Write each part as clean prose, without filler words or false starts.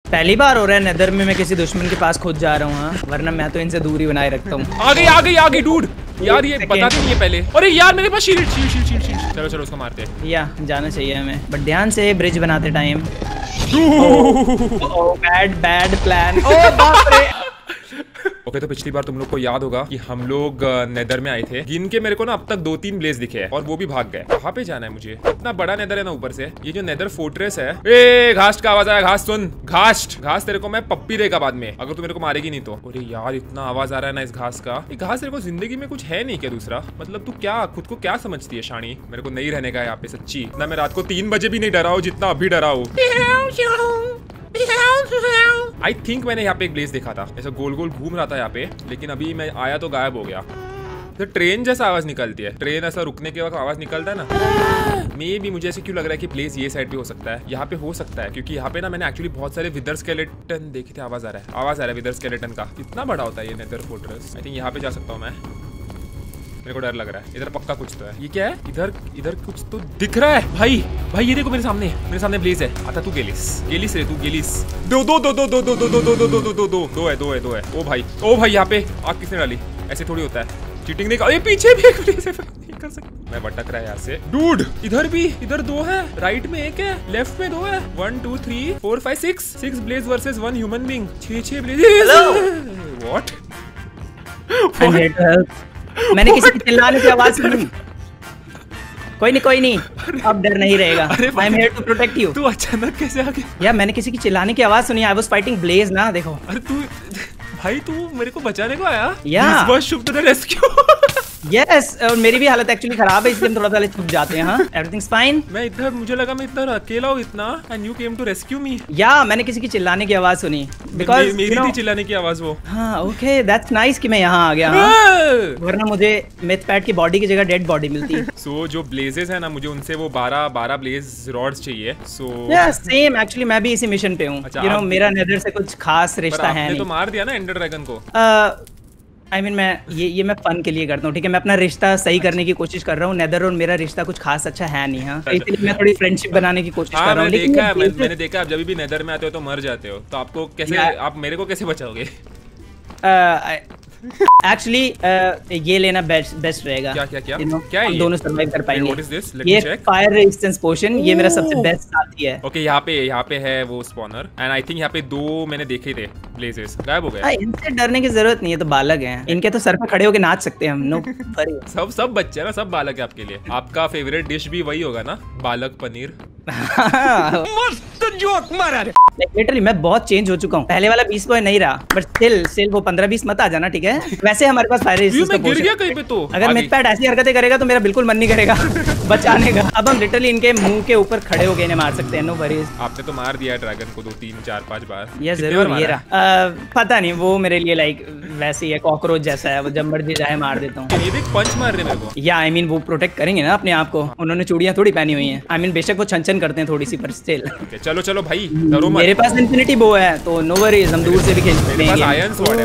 पहली बार हो रहा है नेदर में मैं किसी दुश्मन के पास खुद जा रहा हूँ, हाँ, वरना मैं तो इनसे दूरी बनाए रखता हूँ। आ गई डूड। यार ये बताते नहीं है पहले। अरे यार मेरे पास शील्ड। चलो उसको मारते हैं। या जाना चाहिए हमें, बट ध्यान से ब्रिज बनाते टाइम। Bad plan. ओ बाप रे। ओके, तो पिछली बार तुम लोग को याद होगा कि हम लोग नेदर में आए थे। गिन के मेरे को ना अब तक 2-3 ब्लेज दिखे हैं और वो भी भाग गए। कहाँ पे जाना है मुझे? इतना बड़ा नेदर है ना ऊपर से। ये जो नेदर फोर्ट्रेस है। ए घास्ट का आवाज आया। घास सुन, घास तेरे को मैं पप्पी देगा बाद में, अगर तू मेरे को मारेगी नहीं तो। अरे यार इतना आवाज आ रहा है ना इस घास का। ये घास तेरे को जिंदगी में कुछ है नहीं क्या दूसरा? मतलब तू क्या खुद को क्या समझती है शानी? मेरे को नहीं रहने का यहाँ पे सच्ची। इतना मैं रात को 3 बजे भी नहीं डरा हूँ जितना अभी डरा हूँ। आई थिंक मैंने यहाँ पे एक ब्लेज देखा था, ऐसा गोल गोल घूम रहा था यहाँ पे, लेकिन अभी मैं आया तो गायब हो गया। तो ट्रेन जैसा आवाज निकलती है, ट्रेन ऐसा रुकने के वक्त आवाज निकलता है ना। मे भी मुझे ऐसे क्यों लग रहा है कि प्लेस ये साइड पे हो सकता है, यहाँ पे हो सकता है, क्योंकि यहाँ पे ना मैंने एक्चुअली बहुत सारे विदर स्केलेटन देखे थे। आवाज आ रहा है विदर स्केलेटन का। कितना बड़ा होता है ये नेदर फोर्ट्रेस। आई थिंक यहाँ पे जा सकता हूँ मैं। मेरे को डर लग रहा है, इधर पक्का कुछ तो है। ये क्या है? इधर कुछ तो दिख रहा है। भाई ये देखो मेरे सामने ब्लेज है। आता तू गेलिस रे, तू गेलिस। दो है। ओ भाई यहाँ पे आग किसने डाली? ऐसे थोड़ी होता है, चीटिंग नहीं कर। पीछे भी एक ब्लेज है, नहीं कर सकता मैं। भटक रहा है यहाँ से डूड। इधर 2 है, राइट में 1 है, लेफ्ट में 2 है। 1 2 3 4 5 6 blaze versus 1 human being. 6 blaze. What? मैंने किसी की चिल्लाने की आवाज सुनी। कोई नहीं, अब डर नहीं रहेगा। I am here to protect you. तू अचानक कैसे आ गया? यार मैंने किसी की चिल्लाने की आवाज सुनी। आई वाज फाइटिंग ब्लेज ना, देखो। अरे तू मेरे को बचाने को आया? या Shubh to the rescue. Yes, और मेरी भी हालत एक्चुअली खराब है, इसलिए हम थोड़ा छुप जाते हैं। हाँ, एवरीथिंग्स फाइन। मुझे लगा मैं इधर अकेला हूँ इतना, and you came to rescue me. या मैंने किसी की चिल्लाने की आवाज सुनी, बिकॉज़ मेरी थी चिल्लाने की आवाज वो। हाँ ओके, दैट्स नाइस कि मैं यहाँ आ गया। वरना मुझे मेथपैड की बॉडी की जगह डेड बॉडी मिलती। सो जो ब्लेजेस है ना, मुझे उनसे वो 12 ब्लेज रॉड्स चाहिए। सो सेम एक्चुअली मैं भी इसी मिशन पे हूँ। यू नो मेरा नेदर से कुछ खास रिश्ता है नहीं। तो मार दिया ना एंडर ड्रैगन को। I mean, मैं ये मैं फन के लिए करता हूँ, ठीक है। मैं अपना रिश्ता सही करने की कोशिश कर रहा हूँ। नेदर और मेरा रिश्ता कुछ खास अच्छा है नहीं। हाँ, इसलिए मैं थोड़ी फ्रेंडशिप बनाने की कोशिश कर रहा हूँ। मैंने देखा आप जब भी नेदर में आते हो तो मर जाते हो, तो आपको कैसे, आप मेरे को कैसे बचाओगे? एक्चुअली ये लेना बेस्ट रहेगा। क्या हम दोनों सर्वाइव कर पाएंगे। ये फायर रेजिस्टेंस पोशन, ये मेरा सबसे बेस्ट साथी है। ओके, यहाँ पे है वो स्पॉनर, एंड आई थिंक यहाँ पे 2 मैंने देखे थे ब्लेजेस, गायब हो गए। इनसे डरने की जरूरत नहीं है, तो बालक हैं। इनके तो सर पे खड़े होके नाच सकते हैं हम। नो सब बच्चे ना, सब बालक है आपके लिए। आपका फेवरेट डिश भी वही होगा ना, पालक पनीर। मस्त जोक मारा रे। लिटरली मैं बहुत चेंज हो चुका हूँ। पहले वाला 20 बॉय नहीं रहा, बट स्टिल वो 15-20 मत आ जाना, ठीक है। वैसे हमारे पास फायर रेजिस्टेंस का गिर गया कहीं पे तो। अगर मेथपैड ऐसी हरकतें करेगा तो मेरा बिल्कुल मन नहीं करेगा बचाने का। अब हम लिटरली इनके मुंह के ऊपर खड़े होके इन्हें मार सकते हैं। No worries. आपने तो मार दिया ड्रैगन को 2 3 4 5 बार। ये जरूर ये रहा। पता नहीं, वो मेरे लिए लाइक वैसे ही है, कॉकरोच जैसा है वो, जब मर्जी चाहे मार देता हूँ। ये देख पंच मार रहे मेरे को। या आई मीन वो प्रोटेक्ट करेंगे ना अपने आप को। उन्होंने चूड़ियां थोड़ी पहनी हुई हैं। आई मीन बेशक वो छन करते हैं थोड़ी सी, पर स्टिल। चलो भाई डरो मत। मेरे पास इन्फिनिटी बो है, तो नो वरीज, हम दूर से भी खेल सकते हैं। मेरे पास आयरन स्वॉर्ड है।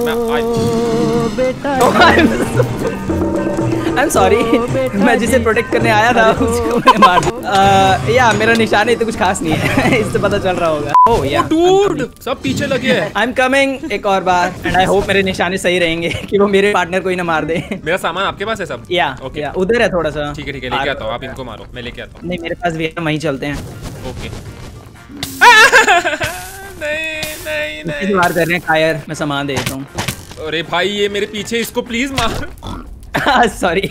आई एम सॉरी, मैं जिसे प्रोटेक्ट करने आया था उसको मैंने मार दिया। या मेरा निशाने तो कुछ खास नहीं है इससे पता चल रहा होगा। ओह या डूड, सब पीछे लगे हैं। आई एम कमिंग एक और बार, एंड आई होप मेरे निशाने सही रहेंगे कि वो मेरे पार्टनर को ही ना मार दे। मेरा सामान आपके पास है सब? या ओके, उधर है थोड़ा सा। ठीक है लेके आता हूँ, आप इनको मारो, मैं लेके आता हूँ। नहीं मेरे पास भी है, वहीं चलते हैं। ओके। नहीं मार कर रहे हैं कायर, मैं सामान दे देता हूँ। अरे भाई ये मेरे पीछे, इसको प्लीज मार। Sorry.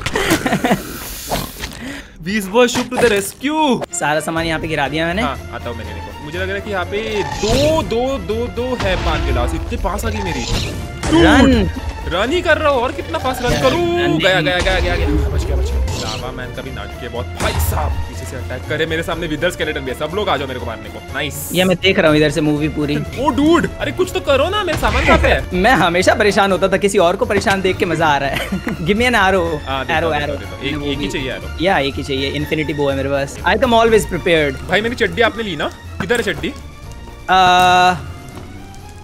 20 boy Shubh to the rescue. सारा सामान यहाँ पे गिरा दिया मैंने। हाँ, आता हूँ मैं लेने को। मुझे लग रहा है कि यहाँ पे दो है 5 गिलास। इतने पास आ गई मेरी। रन ही कर रहा हूँ, और कितना पास रन करूँ। गया बच गया। लावा मैन का भी नाटक है बहुत। भाई साहब पीछे से अटैक करे, मेरे सामने विदर स्केलेटन भी है। सब लोग आ जाओ मेरे को मारने को। नाइस। ये मैं देख रहा हूँ इधर से मूवी पूरी। ओ डूड, अरे कुछ तो करो ना, मेरे सामान कहाँ पे है? मैं हमेशा परेशान होता था, किसी और को परेशान देख के मजा आ रहा है। Give me an arrow. Arrow एक ही चाहिए एरो। या एक ही चाहिए। इन्फिनिटी बो है मेरे पास। आई कम ऑलवेज प्रिपेयर्ड। भाई मेरी चड्डी आपने ली ना? किधर है चड्डी?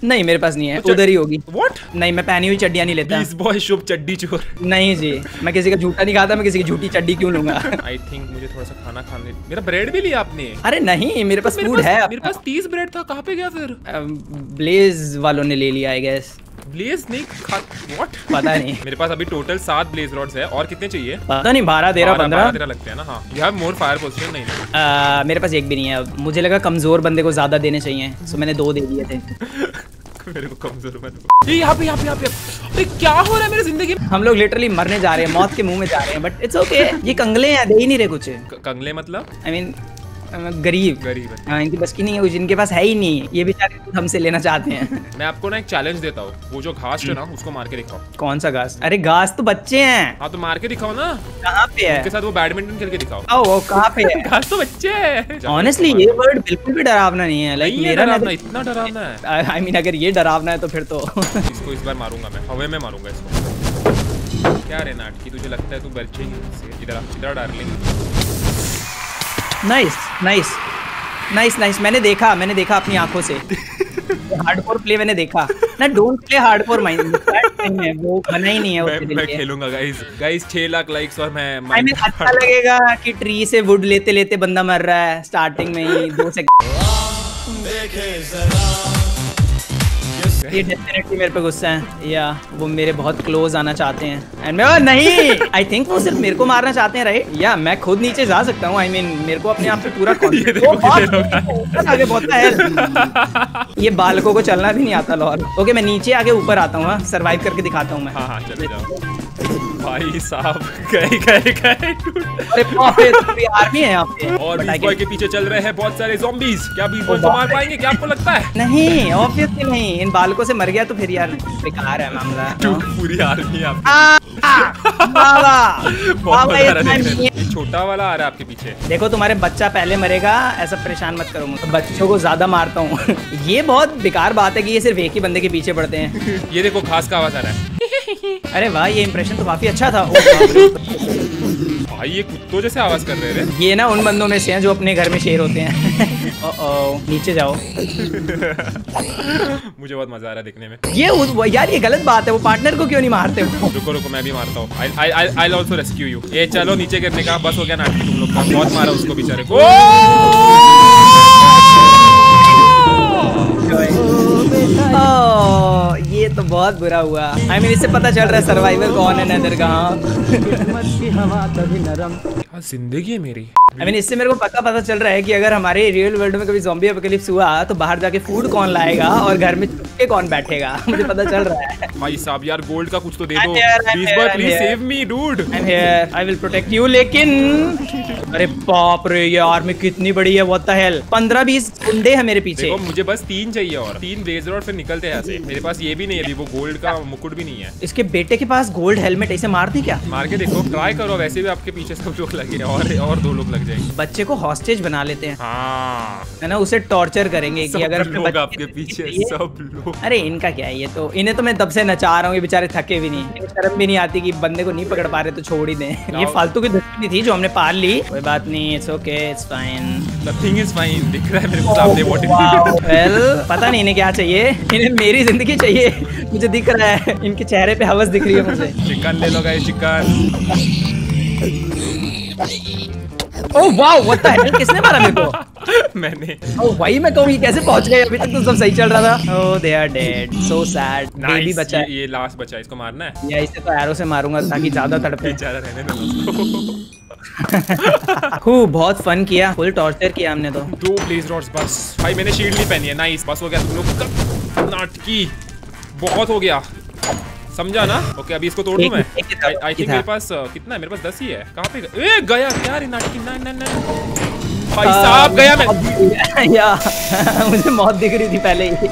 नहीं मेरे पास नहीं है, तो उधर ही होगी। व्हाट? नहीं मैं पहनी हुई चड्डियाँ नहीं लेता। बीस बॉय शुभ चड्डी चोर। नहीं जी, मैं किसी का झूठा नहीं खाता, मैं किसी की झूठी चड्डी क्यों लूंगा। आई थिंक मुझे थोड़ा सा खाना खाने। मेरा ब्रेड भी लिया आपने? अरे नहीं मेरे पास फूड है। मेरे पास 30 ब्रेड था, कहाँ पे गया फिर? ब्लेज वालों ने ले लिया आई गेस। ब्लेज नहीं खा, व्हाट? पता नहीं। मेरे पास अभी टोटल 7 ब्लेज रॉड्स है। और कितने चाहिए? पता नहीं, 12 13 15 लगते हैं ना। हाँ, you have more fire position. नहीं मेरे पास एक भी नहीं है। मुझे लगा कमजोर बंदे को ज्यादा देने चाहिए, तो मैंने 2 दे दिए थे। मेरे को कमजोर मत। यहाँ पे अरे क्या हो रहा है मेरी जिंदगी में? हम लोग लिटरली मरने जा रहे हैं, मौत के मुंह में जा रहे हैं, बट इट्स ओके। ये कंगले हैं, दे ही नहीं रहे कुछ। कंगले मतलब? आई मीन गरीब गरीब है। हाँ, इनकी बस की नहीं है कुछ, इनके पास है ही नहीं। ये बेचारे कुछ हमसे लेना चाहते हैं। मैं आपको ना एक चैलेंज देता हूँ, वो जो घास है ना उसको मार के दिखाओ। कौन सा घास? अरे घास तो बच्चे हैं। हाँ तो मार के दिखाओ ना। कहाँ पे है? उनके साथ वो बैडमिंटन खेल के दिखाओ। ओ कहाँ पे है? घास तो बच्चे हैं। ऑनेस्टली ये वर्ड बिल्कुल भी डरावना नहीं है। लाइक मेरा डरावना, इतना डरावना है। आई मीन अगर ये डरावना है तो फिर तो इसको इस बार मारूंगा मैं, हवा में मारूंगा इसको। क्या रे नाटकी, तुझे लगता है तू बचेगी? इधर darling. Nice nice nice nice. मैंने देखा अपनी आंखों से। हार्डकोर प्ले मैंने देखा ना। डोंट प्ले हार्डकोर माइंड, वो बना ही नहीं है उसके दिल मैं के। खेलूंगा गाइस 6 लाख लाइक्स और मैं अच्छा लगेगा कि ट्री से वुड लेते लेते बंदा मर रहा है स्टार्टिंग में ही 2 सेकंड। ये डेफिनेटली मेरे पे गुस्सा है, या वो मेरे बहुत क्लोज आना चाहते हैं। एंड मैं नहीं, आई थिंक वो सिर्फ मेरे को मारना चाहते हैं, राइट? या मैं खुद नीचे जा सकता हूँ। आई मीन मेरे को अपने आप पे पूरा कॉन्फिडेंस आगे बहुत है। ये बालकों को चलना भी नहीं आता लॉर। ओके मैं नीचे आगे ऊपर आता हूँ, सर्वाइव करके दिखाता हूँ मैं। हाँ चले जाओ भाई साहब। गए अरे बाप रे, पूरी आर्मी है यहाँ पे। और बीस बॉय के पीछे चल रहे हैं बहुत सारे ज़ॉम्बीज। क्या बीस बॉय को मार पाएंगे? क्या आपको लगता है? नहीं ऑब्वियसली नहीं। इन बालकों से मर गया तो फिर यार बेकार है मामला। पूरी आर्मी छोटा वाला आ रहा है आपके पीछे। देखो तुम्हारे बच्चा पहले मरेगा, ऐसा परेशान मत करो मुझे। बच्चों को ज्यादा मारता हूँ। ये बहुत बेकार बात है कि ये सिर्फ एक ही बंदे के पीछे पड़ते हैं। ये देखो घास का आवाज आ रहा है। अरे वाह ये इंप्रेशन तो काफी अच्छा था। भाई ये कुत्तों जैसे आवाज कर रहे हैं। ये ना उन बंदों में से हैं जो अपने घर में शेर होते हैं। नीचे जाओ। मुझे बहुत मजा आ रहा है देखने में। ये यार ये गलत बात है, वो पार्टनर को क्यों नहीं मारते? रुको मैं भी मारता हूँ। I'll also rescue you। ये चलो नीचे गिरने का बस हो गया नाटक तुम लोग का। बहुत मारा उसको बेचारे को। ये तो बहुत बुरा हुआ। आई मीन इससे पता चल रहा है सर्वाइवर कौन है, नदर कहाँ। क्या जिंदगी है मेरी। आई मीन इससे मेरे को पता चल रहा है कि अगर हमारे रियल वर्ल्ड में कभी ज़ॉम्बी एपोकलिप्स हुआ तो बाहर जाके फूड कौन लाएगा और घर में चुपके कौन बैठेगा। मुझे पता चल रहा है। भाई साहब यार गोल्ड का कुछ तो दे दो please boy, please save me dude. I am here, I will protect you. लेकिन अरे बाप रे ये आर्मी कितनी बड़ी है, व्हाट द हेल। 15-20 गुंडे हैं मेरे पीछे। देखो मुझे बस 3 चाहिए और 3 ब्लेज रॉड फिर निकलते हैं यहाँ से। मेरे पास ये भी नहीं है अभी, वो गोल्ड का मुकुट भी नहीं है। इसके बेटे के पास गोल्ड हेलमेट, इसे मार दी क्या? मार के देखो, ट्राई करो। वैसे भी आपके पीछे सब लोग लगे और 2 लोग लग जाएंगे। बच्चे को हॉस्टेज बना लेते हैं। हाँ है ना, उसे टॉर्चर करेंगे कि अगर अपने बच्चे आपके पीछे सब लोग। अरे इनका क्या है, ये तो इन्हें तो मैं तब से नचा रहा हूँ, ये बेचारे थके भी नहीं। इन्हें शर्म भी नहीं आती कि बंदे को नहीं पकड़ पा रहे तो छोड़ ही दें। ये फालतू की दुश्मनी थी जो हमने पाल ली। कोई बात नहीं, it's okay, it's fine, nothing is fine. दिख रहा है मेरे को सामने व्हाट। वेल पता नहीं इन्हें क्या चाहिए, इन्हें मेरी जिंदगी चाहिए। मुझे दिख रहा है इनके चेहरे पे हवस दिख रही है मुझे। चिकन ले लो guys, chicken. Oh wow what the hell, किसने मारा मेरे को? मैंने। ओह भाई मैं कहूँ ये कैसे पहुंच गए? अभी तक तो सब सही चल रहा था। Oh they are dead, so sad. Baby बचा है। ये लास्ट बचा है, इसको मारना है। या इसे तो एरो से मारूंगा ताकि ज्यादा तड़पे। बेचारा रहने दो उसको। खूब बहुत फन किया, फुल टॉर्चर किया हमने तो। 2 ब्लेज रॉड्स बस। भाई मैंने शील्ड नहीं पहनी है। नाइस, बस हो गया तुम लोग का नाटकी। बहुत हो गया, समझा ना? ओके अभी इसको तोड़ दूं मैं। आई थिंक मेरे पास कितना है? मेरे पास 10 ही है। कहाँ पे ए गया क्या रे नाटकी? ना भाई साहब गया मैं। या मुझे मौत दिख रही थी पहले ही।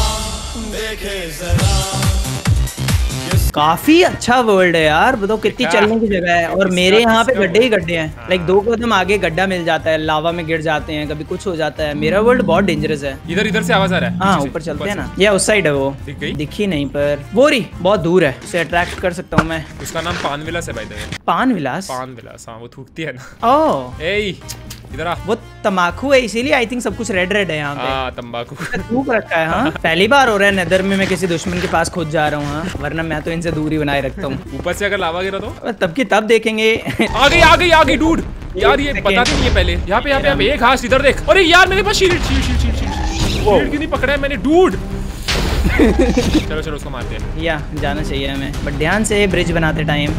काफी अच्छा वर्ल्ड है यार, बताओ कितनी चलने की जगह है। और मेरे यहाँ पे गड्ढे ही गड्ढे हैं। लाइक 2 कदम आगे गड्ढा मिल जाता है, लावा में गिर जाते हैं, कभी कुछ हो जाता है। मेरा वर्ल्ड बहुत डेंजरस है। इधर से आवाज आ रहा है। हाँ ऊपर चलते हैं ना, या उस साइड है वो। दिखी नहीं पर वो रही बहुत दूर है, उसे अट्रैक्ट कर सकता हूँ मैं। उसका नाम पान विलास है भाई। पान विलास? पान विलास, हाँ वो थूकती है ना। ओह ए इधर आ। वो तम्बाकू है इसीलिए आई थिंक सब कुछ रेड रेड है यहाँ पे। हाँ तंबाकू थूक रखा है। हाँ पहली बार हो रहा है नेदर में मैं किसी दुश्मन के पास खुद जा रहा हूँ। हाँ वरना मैं तो इनसे दूरी बनाए रखता हूँ। ऊपर से अगर लावा गिरा तो तब की तब देखेंगे। आ गई डूड। यार ये बताते नहीं है पहले। यहाँ पे एक घास इधर देख। अरे यार मेरे पास शील्ड क्यों नहीं पकड़ा है मैंने डूड। चलो उसको मारते हैं। या जाना चाहिए हमें बट ध्यान से ब्रिज बनाते टाइम।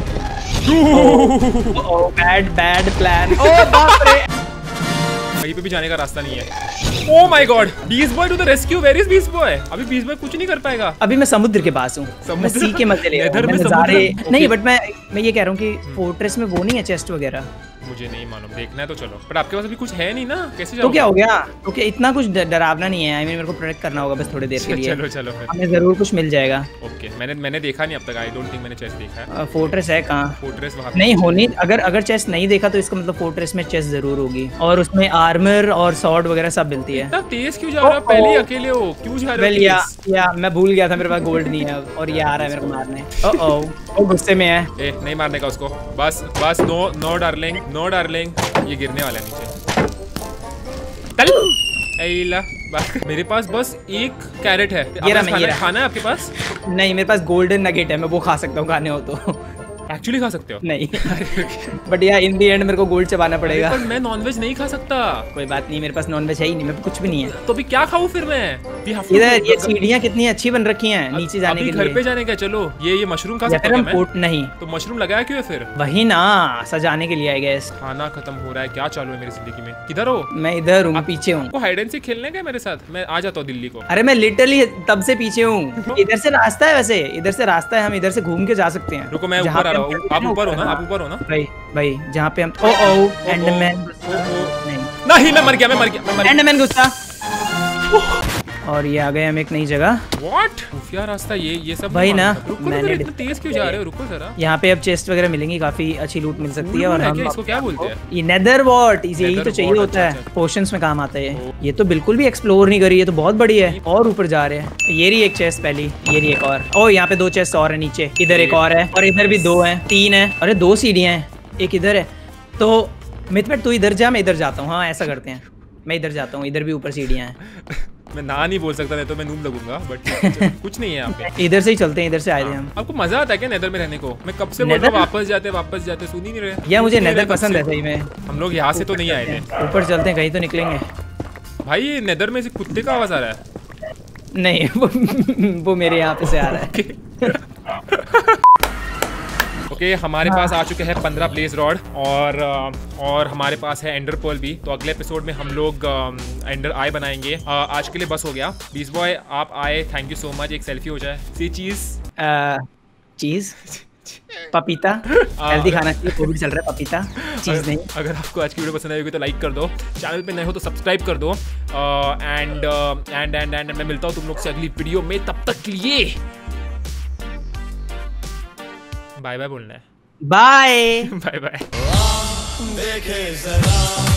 Bad plan. ओ बाप रे। कहीं पे भी जाने का रास्ता नहीं है। Oh my God, Beast Boy to the rescue. Where is Beast Boy? अभी बीस्ट बॉय कुछ नहीं कर पाएगा। अभी मैं समुद्र के पास हूँ। मैं सी के मजे ले रहा हूँ। नहीं बट मैं ये कह रहा हूँ कि फोर्ट्रेस में वो नहीं है चेस्ट वगैरह। मुझे नहीं मालूम, देखना है तो चलो। बट आपके पास अभी कुछ है नहीं ना, कैसे जाओगे? तो क्या हो गया? तो क्या इतना कुछ डरावना नहीं है। आई मीन मेरे को प्रोटेक्ट करना होगा बस थोड़ी देर के लिए। चलो हमें जरूर कुछ मिल जाएगा। ओके मैंने देखा नहीं अब तक। आई डोंट थिंक मैंने चेस्ट देखा है। फोर्ट्रेस है कहाँ? फोर्ट्रेस वहाँ नहीं होनी। अगर चेस्ट नहीं देखा तो इसका मतलब फोर्ट्रेस में चेस्ट जरूर होगी और उसमें आर्मर और सॉर्ड वगैरह सब मिलती है। इतना तेज क्यों जा रहा है? पहले अकेले हो, क्यों जा रहे हो? या मैं भूल गया था मेरे पास गोल्ड नहीं है और ये आ रहा है मेरे को मारने। ओ गुस्से में है। नहीं मारने का उसको। बस नो डार्लिंग। ये गिरने वाला है नीचे। मेरे पास बस एक कैरेट है। खाना है आपके पास? नहीं मेरे पास गोल्डन नगेट है, मैं वो खा सकता हूँ खाने हो तो। एक्चुअली खा सकते हो? नहीं बट यार इन दी एंड मेरे को गोल्ड चबाना पड़ेगा। पर मैं नॉनवेज नहीं खा सकता। कोई बात नहीं, मेरे पास नॉनवेज है ही नहीं, मेरे पास कुछ भी नहीं है। तो अभी क्या खाऊं फिर मैं? इधर ये सीढ़ियाँ कितनी अच्छी बन रखी हैं नीचे जाने के लिए। घर पे जाने का। चलो ये मशरूम खा सकते हैं मैं? नहीं तो मशरूम लगाया क्यों है फिर? वही ना सजाने के लिए आई गेस। खाना खत्म हो रहा है, क्या चालू है मेरी जिंदगी में? किधर हो? मैं इधर हूँ, पीछे हूँ। हाइड एंड सीक खेलने का मेरे साथ? मैं आ जाता हूँ दिल्ली को। अरे मैं लिटरली तब से पीछे हूँ। इधर से रास्ता है, वैसे इधर से रास्ता है, हम इधर से घूम के जा सकते हैं। रुको मैं ऊपर आ रहा हूँ। आप ऊपर हो ना? आप ऊपर हो ना? भाई जहाँ पे हम एंडरमैन नहीं मैं मर गया। एंडरमैन गुस्सा। और ये आ गए हम एक नई जगह। What? खुफिया रास्ता ये सब भाई ना। मैंने इतना तेज क्यों जा रहे हो? रुको जरा। यहाँ पे अब चेस्ट वगैरह मिलेंगी, काफी अच्छी लूट मिल सकती है। और हम इसको क्या बोलते हैं? ये नेदर वॉट, यही तो चाहिए होता है। पोशंस में काम आता है ये तो बिल्कुल भी एक्सप्लोर नहीं करी है, तो बहुत बड़ी है। और ऊपर जा रहे हैं। ये रही एक चेस्ट पहली, ये रही एक और। ओ यहाँ पे 2 चेस्ट और है नीचे। इधर एक और है और इधर भी 2 है, 3 है। अरे 2 सीढ़ियाँ हैं, एक इधर है। तो मिथमेट तू इधर जा, मैं इधर जाता हूँ। हाँ ऐसा करते हैं, मैं इधर जाता हूँ। इधर भी ऊपर सीढ़ियाँ हैं। मैं ना नहीं बोल सकता, नहीं तो मैं नूब लगूंगा। बट कुछ नहीं है यहाँ पे। इधर से ही चलते हैं, इधर से आए थे हम। आपको मजा आता है क्या नेदर में रहने को? मैं कब से बोल रहा हूँ वापस जाते सुन ही नहीं रहे। या मुझे नेदर पसंद है सही में। हम लोग यहाँ से तो नहीं आए थे। ऊपर चलते हैं, कहीं तो निकलेंगे। भाई नेदर में से कुत्ते का आवाज आ रहा है। नहीं वो मेरे यहाँ पे से आ रहा है। ओके हमारे पास आ चुके हैं 15 ब्लेज रॉड और हमारे पास है एंडर पर्ल भी। तो अगले एपिसोड में हम लोग एंडर आई बनाएंगे। आज के लिए बस हो गया। बीस्ट बॉय आप आए, थैंक यू सो मच। एक सेल्फी हो जाए। सी चीज पपीता हेल्दी खाना चाहिए, कोविड चल रहा है, पपीता चीज नहीं। अगर आपको आज की वीडियो पसंद आई होगी तो लाइक कर दो, चैनल पे नए हो तो सब्सक्राइब कर दो। एंड मैं मिलता हूँ तुम लोग से अगली वीडियो में। तब तक के लिए बाय बाय बोलना है। Bye bye bye.